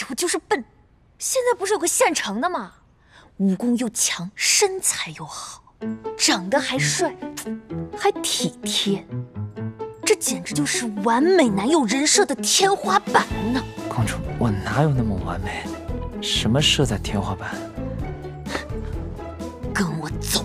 我就是笨。现在不是有个现成的吗？武功又强，身材又好，长得还帅，还体贴，这简直就是完美男友人设的天花板呢！ 公主，我哪有那么完美？什么设在天花板？ 跟我走。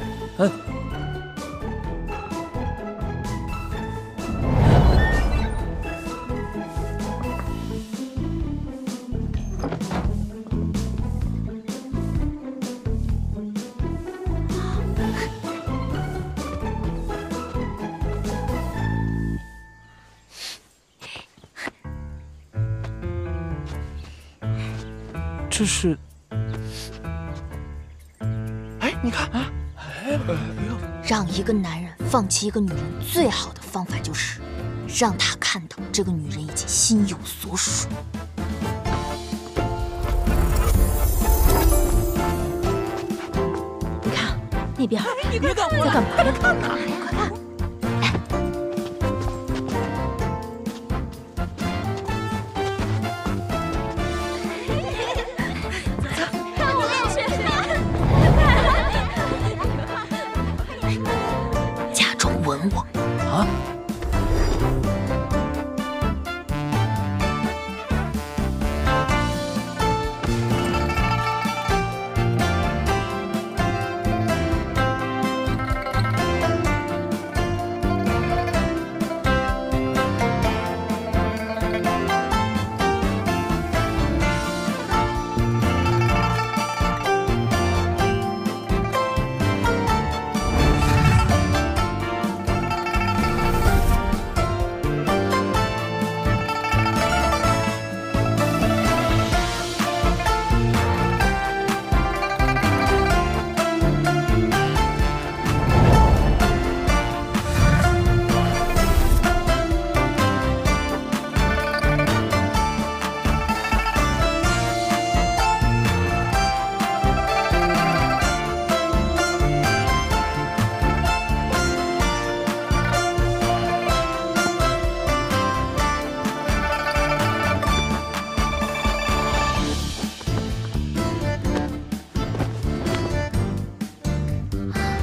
这是…… 哎，你看啊！哎呦！ 让一个男人放弃一个女人，最好的方法就是让他看到这个女人已经心有所属。你看那边， 你快看， 在干嘛呢？ 看哪？ 快看！假装吻我啊！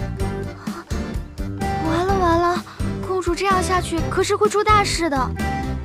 这样下去可是会出大事的。